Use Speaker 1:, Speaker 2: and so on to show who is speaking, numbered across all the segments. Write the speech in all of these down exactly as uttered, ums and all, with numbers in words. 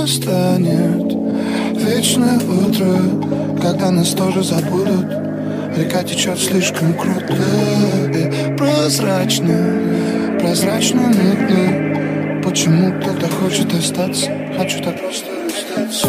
Speaker 1: Настанет вечное утро, когда нас тоже забудут. Река течет слишком круто и прозрачно, прозрачно, мутно. Почему кто-то хочет остаться? Хочу так просто остаться.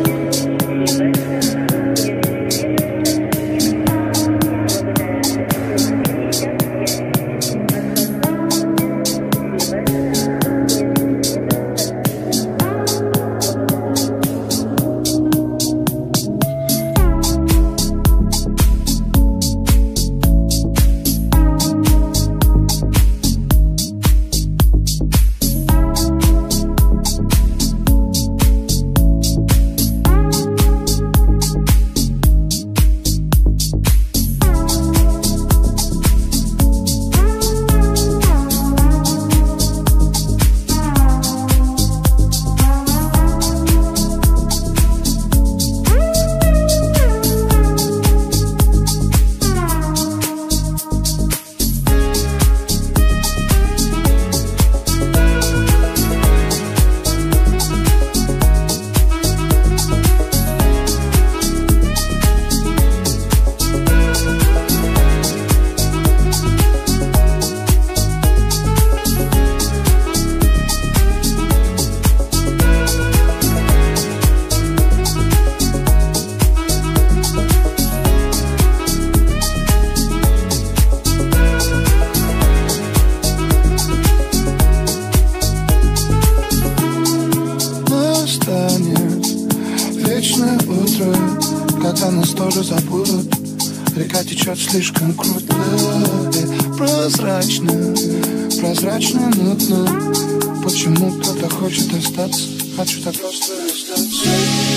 Speaker 1: Вечное утро, когда нас тоже забудут. Река течет слишком круто и прозрачно, прозрачно, мутно. Почему кто-то хочет остаться? Хочу так просто остаться.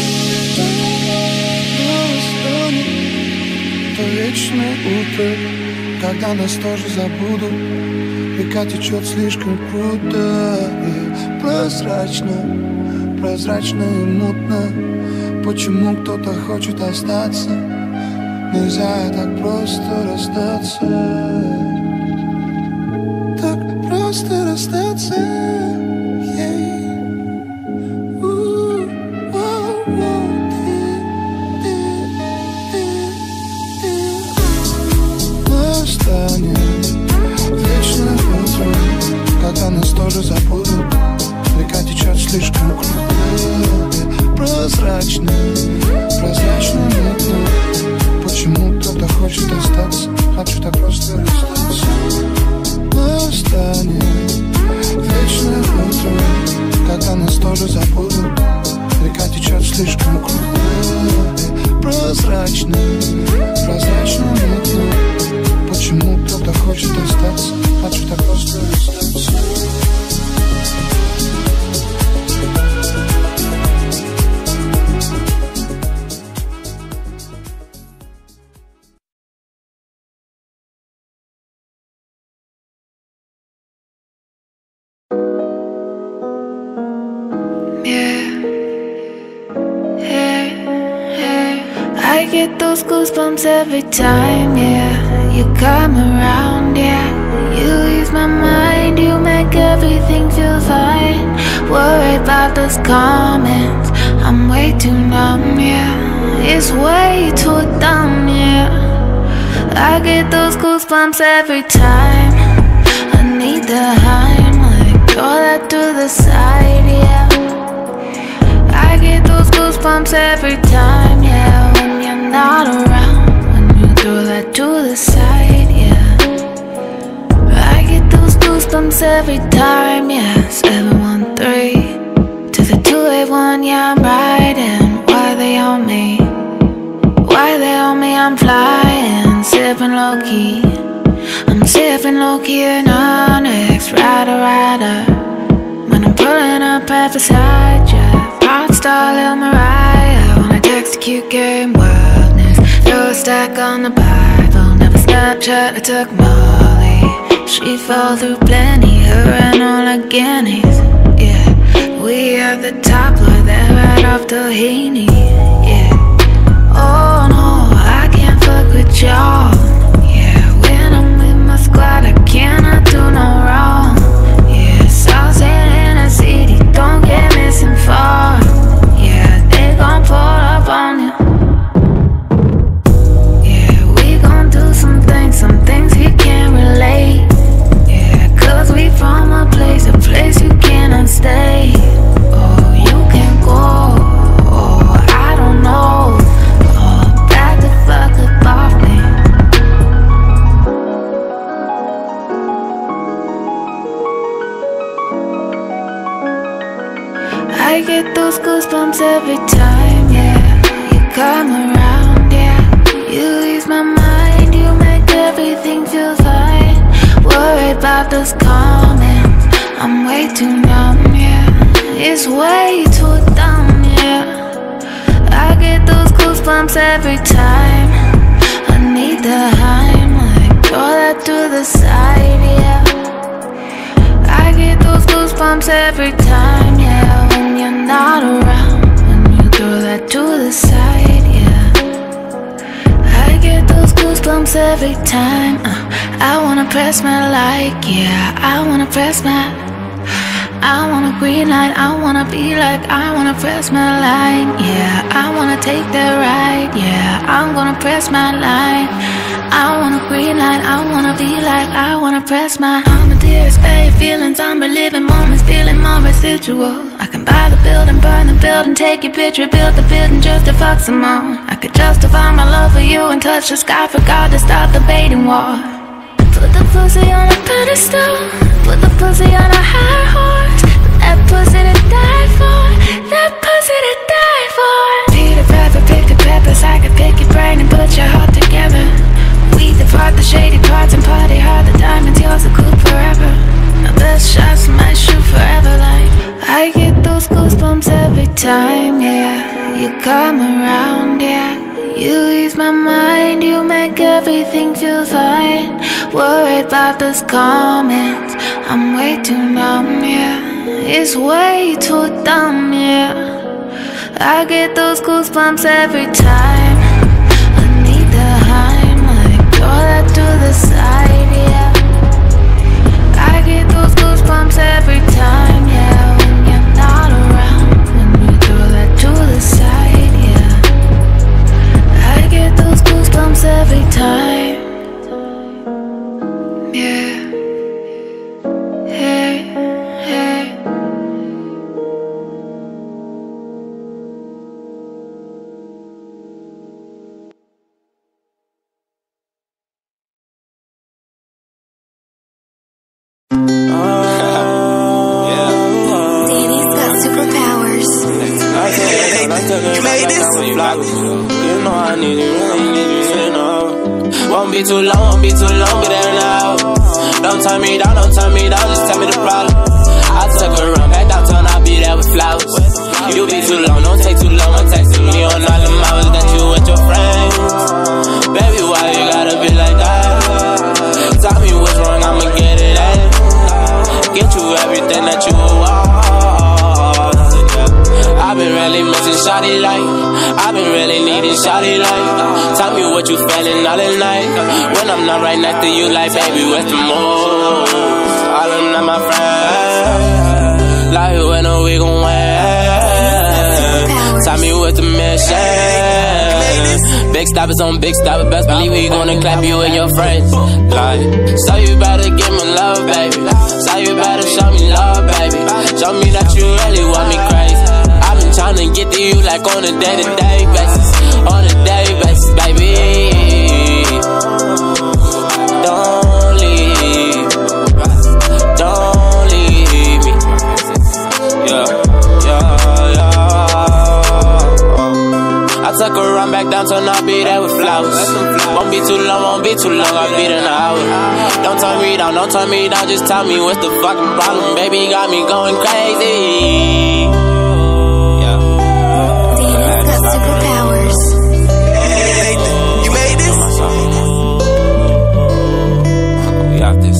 Speaker 1: Настанет то вечное утро, когда нас тоже забудут. Река течет слишком круто и прозрачно, прозрачно и мутно. Почему кто-то хочет остаться? Нельзя так просто расстаться. Так просто расстаться. Yeah. Ooh, oh, oh, yeah, yeah, yeah, yeah. Настанет вечное утро, когда нас тоже забудут. Река течет слишком круто, прозрачно, прозрачно, мутно. Почему кто-то хочет остаться? Хочу так просто расстаться. Настанет вечное утро, когда нас тоже забудут. Река течет слишком круто, прозрачно, прозрачно, мутно. Почему кто-то хочет остаться? Хочу так просто расстаться.
Speaker 2: Get those goosebumps every time, yeah. You come around, yeah. You ease my mind, you make everything feel fine. Worried about those comments, I'm way too numb, yeah. It's way too dumb, yeah. I get those goosebumps every time. I need the Heimlich, throw that to the side, yeah. I get those goosebumps every time, yeah. When you're not around, when you throw that to the side, yeah. I get those goosebumps every time, yeah. seven one three to the two eight one, yeah, I'm riding. Why they on me? Why they on me? I'm flying, sipping low key. I'm sipping low key in Onyx, rider, rider. When I'm pulling up right beside ya. Rock star Lil Mariah. When I text a cute game, wildness. Throw a stack on the Bible. Never Snapchat, I took Molly. She fell through plenty, her and all her guineas. Yeah, we at the top, floor there right off Doheny. Yeah, oh no, I can't fuck with y'all. Yeah, when I'm with my squad, I cannot do no wrong. Yeah, South End in the city, don't get misinformed. I get those goosebumps every time, yeah. You come around, yeah. You ease my mind, you make everything feel fine. Worried about those comments, I'm way too numb, yeah. It's way too dumb, yeah. I get those goosebumps every time. I need the Heimlich, throw that to the side, yeah. I get those goosebumps every time, yeah. When you're not around, when you throw that to the side, yeah. I get those goosebumps every time. uh, I wanna press my like, yeah. I wanna press my, I want a green light, I wanna be like, I wanna press my line, yeah. I wanna take that ride, yeah. I'm gonna press my line. I want a green light, I wanna be like, I wanna press my, I'm a dearest babe, feelings, I'm reliving moments, feeling more residual. I can buy the building, burn the building, take your picture, build the building just to fuck some more. I could justify my love for you and touch the sky for God to stop the baiting war. Put the pussy on a pedestal, put the pussy on a high horse. That pussy to die for, that pussy to die for. Peter Pepper, pick the peppers, I could pick your brain and put your heart together. We depart the shady parts and party hard, the diamonds yours are cool forever. My best shots might shoot forever like. I get those goosebumps every time, yeah. You come around, yeah. You ease my mind, you make everything feel fine. Worried about those comments, I'm way too numb, yeah. It's way too dumb, yeah. I get those goosebumps every time. I need the Heimlich, throw that to the side, yeah. I get those goosebumps every time, yeah. When you're not around, when you throw that to the side, yeah. I get those goosebumps every time, yeah. Hey, hey.
Speaker 3: You made this? You know I need you, really need you, you know. Won't be too long, won't be too long, be there now. Don't turn me down, don't turn me down, just tell me the problem. I'll take a run back downtown, I'll be there with flowers. You be too long, don't take too long, I'm texting me on all the hours that you with your friends. Baby, why you gotta be like that? Tell me what's wrong, I'ma get it at. Get you everything that you want. I've been really missing shawty life. I've been really needing shawty life. Tell me what you feeling all the night. When I'm not right next to you, like baby, what's the move? All of them not my friends. Like when are we gon' win? Tell me what's the mission. Big stoppers on big stoppers, best believe we gonna clap you and your friends. Like, so you better give me love, baby. So you better show me love, baby. Show me that you really want me crazy. Tryna get to you like on a day-to-day basis. On a day basis, baby. Don't leave. Don't leave me. Yeah, yeah, yeah. I took a run back downtown, I'll be there with flowers. Won't be too long, won't be too long, I'll be there in an hour. Don't turn me down, don't turn me down, just tell me what's the fucking problem. Baby, got me going crazy.
Speaker 4: Superpowers.
Speaker 3: Hey, you made this? We got this.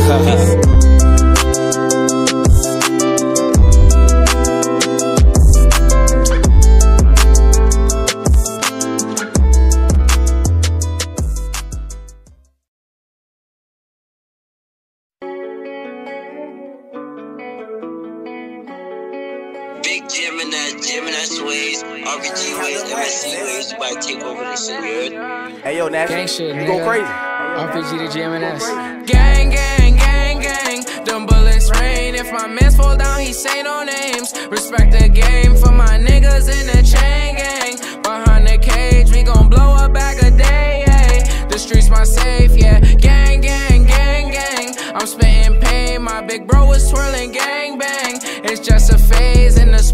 Speaker 5: Big Gemini, Gemini Sways, R P G Ways, M S C Ways, you might take over this shit, you heard?
Speaker 6: Hey yo, Nash,
Speaker 7: gang shit,
Speaker 6: you
Speaker 7: nigga.
Speaker 6: go crazy.
Speaker 7: R P G to G M N S.
Speaker 8: Gang, gang, gang, gang. Them bullets rain. If my mans fall down, he say no names. Respect the game for my niggas in the chain gang. Behind the cage, we gon' blow a bag a day. Hey. The streets my safe, yeah. Gang, gang, gang, gang. I'm spitting pain. My big bro was twirling gang bang. It's just a phase in the spot we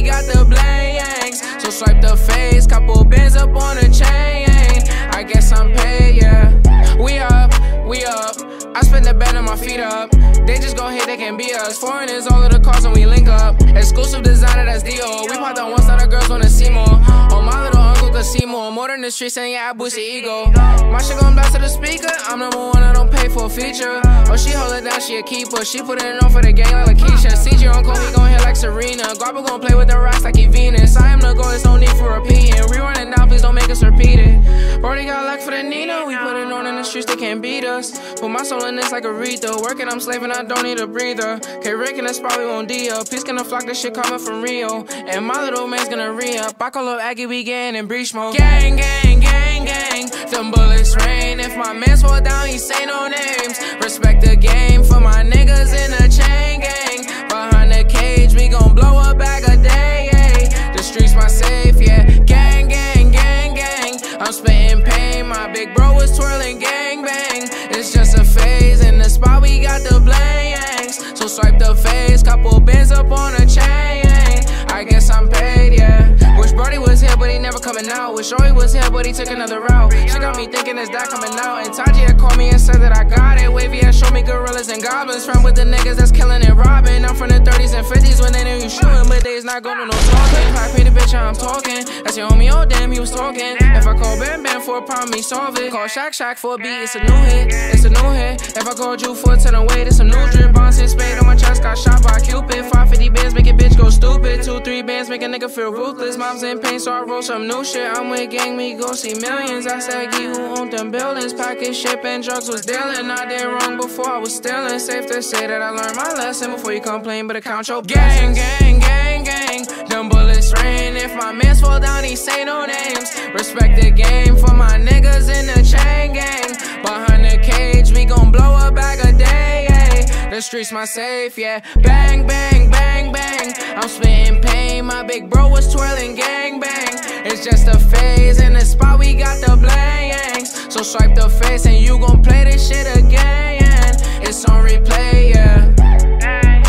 Speaker 8: got the blanks. So swipe the face, couple bands up on the chain. I guess I'm paid, yeah. We up, we up. I spend the bed on my feet up. They just gon' hit, they can be us. Foreign is all of the cars and we link up. Exclusive designer, that's D O. We popped on once, now the girls wanna see more. Oh, my little uncle could see more. More than the streets, and yeah, I boost the ego. My shit gon' blast to the speaker. I'm number one, I don't pay for a feature. Oh, she hold it down, she a keeper. She put it on for the gang like Lakeisha. C G uncle, he gon' hit like Serena. Guapa gon' play with the rocks like he Venus. I am the goal, there's no need for repeating. We running down, please don't make us repeat it. Brody got luck for the Nina. We put it on in the streets, they can't beat us. Put my soul in this like Aretha. Working, I'm slaving, I don't need a breather. K Rick in the spot, we won't D up. Peace gonna flock, this shit coming from Rio. And my little man's gonna re-up. I call up Aggie, we getting in breach mode. Gang, gang, gang, gang. Them bullets rain. If my mans fall down, he say no names. Respect the game for my niggas in the chain gang. Behind the cage, we gon' blow a bag a day, yeah. The streets my safe, yeah. Gang, gang, gang, gang. I'm spitting pain, my big bro was twirling gang bang. It's just a phase, in the spot we got the blanks. So swipe the face, couple bands up on a chain. I guess I'm paid, yeah. Wish Brody was here, but he never coming out. Wish Joey was here, but he took another route. She got me thinking, is that coming out? And Taji had called me and said that I got it. Wavy had showed me gorillas and goblins. Friend with the niggas that's killing and robbing. I'm from the thirties and fifties when they knew you shooting, but they's not going to no talking. I paid the bitch, I'm talking. That's your homie, oh damn, he was talking. If I call Bam Bam for a problem, he solve it. Call Shaq Shaq for a beat, it's a new hit. It's a new hit. If I called you for a ten away, it's some new drip. Bonds and spade on my chest, got shot by Cupid. five fifty bands make a bitch go stupid. Two, three bands make a nigga feel ruthless. Mom's in pain, so I roll some new shit. I'm with gang, we go see millions. I said, Gee, who owned them buildings? Package, ship, and drugs was dealing. I did wrong before I was stealing. Safe to say that I learned my lesson before you complain, but count your gang, gang, gang, gang. Them bullets rain. If my mans fall down, he say no names. Respect the game for my niggas in the chain gang. Behind the cage, we gon' blow a bag a day, yeah. The streets my safe, yeah. Bang, bang, bang, bang. I'm spitting pain, my big bro was twirling gang bang. It's just a phase, in the spot we got the blanks. So swipe the face and you gon' play this shit again. It's on replay, yeah. Gang,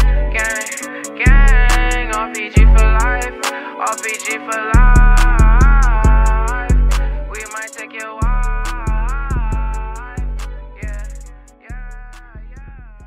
Speaker 8: gang, gang. R P G for life, R P G for life. We might take your wife. Yeah, yeah, yeah.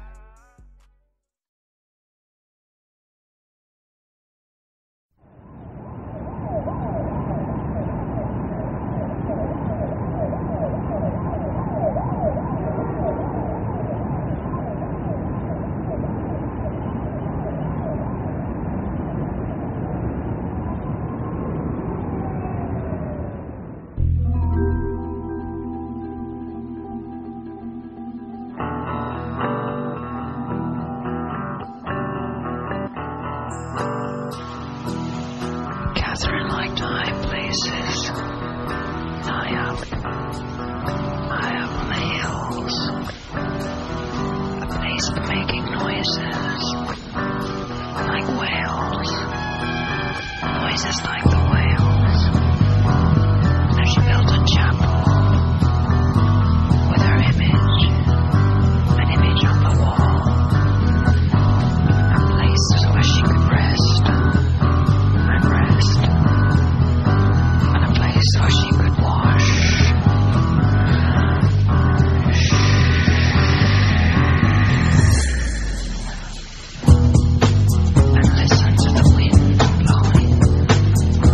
Speaker 6: Catherine liked high places. I am. I am on the hills. A place for making noises. Like whales. Noises like the whales. And she built a chapel. With her image. An image on the wall. A place where she could rest. And rest. And a place where she could wash. And listen to the wind blowing.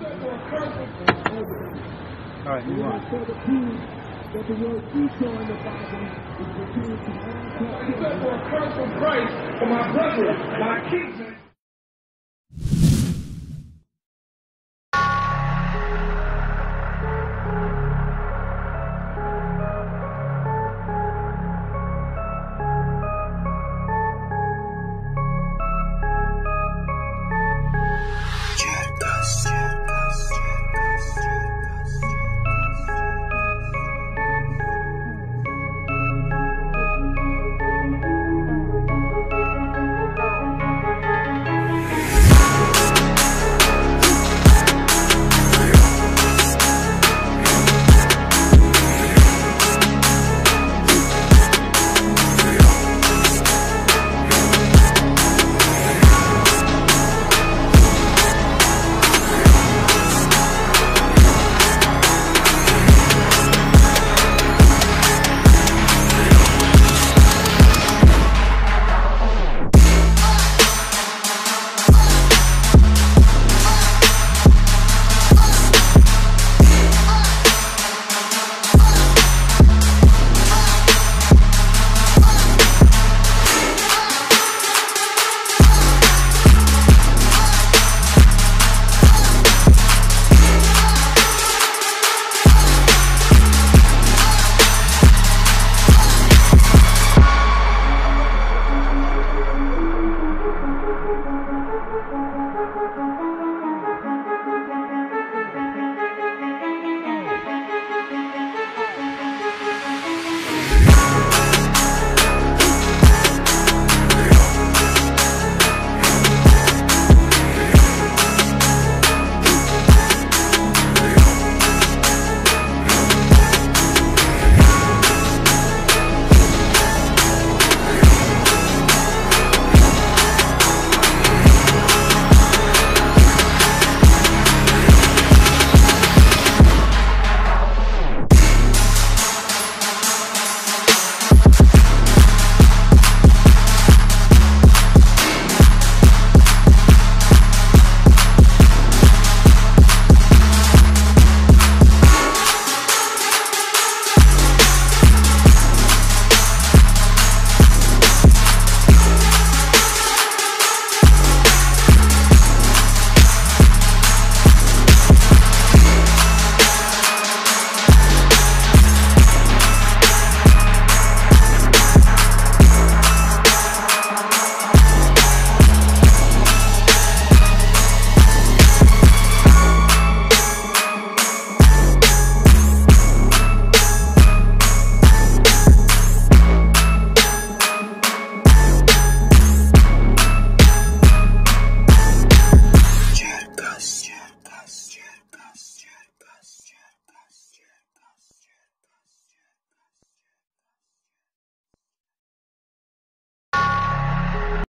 Speaker 9: All right, move on.
Speaker 10: That the word Esau in the Bible is referred to all. Except for a curse of Christ for my brother, my kinsman.